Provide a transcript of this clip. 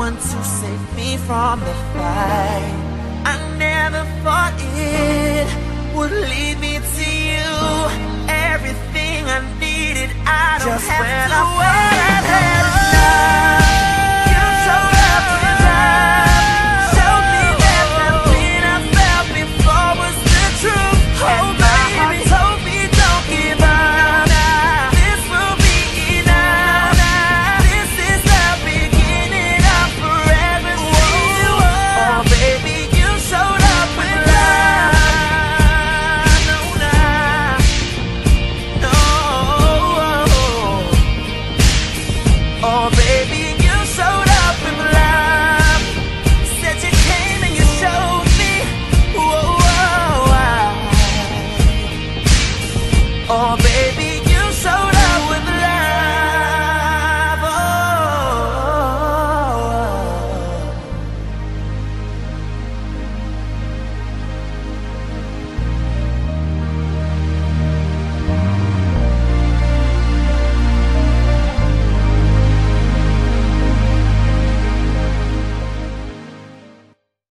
one to save me from the fight. I never thought it would lead me to you. Everything I needed, I don't just have to wait. I've had enough.